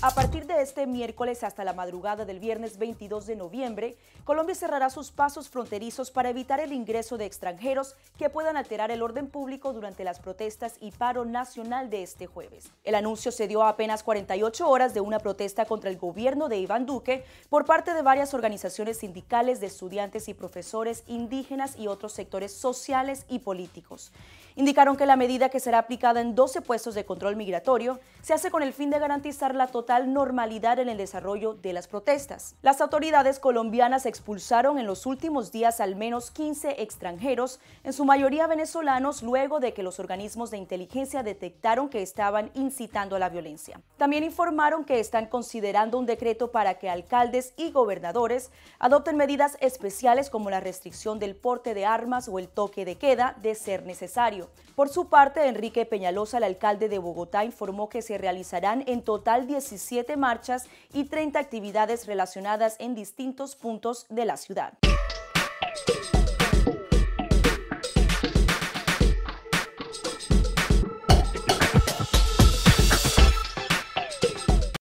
A partir de este miércoles hasta la madrugada del viernes 22 de noviembre, Colombia cerrará sus pasos fronterizos para evitar el ingreso de extranjeros que puedan alterar el orden público durante las protestas y paro nacional de este jueves. El anuncio se dio a apenas 48 horas de una protesta contra el gobierno de Iván Duque por parte de varias organizaciones sindicales de estudiantes y profesores indígenas y otros sectores sociales y políticos. Indicaron que la medida, que será aplicada en 12 puestos de control migratorio, se hace con el fin de garantizar la total normalidad en el desarrollo de las protestas. Las autoridades colombianas expulsaron en los últimos días al menos 15 extranjeros, en su mayoría venezolanos, luego de que los organismos de inteligencia detectaron que estaban incitando a la violencia. También informaron que están considerando un decreto para que alcaldes y gobernadores adopten medidas especiales como la restricción del porte de armas o el toque de queda, de ser necesario. Por su parte, Enrique Peñalosa, el alcalde de Bogotá, informó que se realizarán en total 17 marchas y 30 actividades relacionadas en distintos puntos de la ciudad.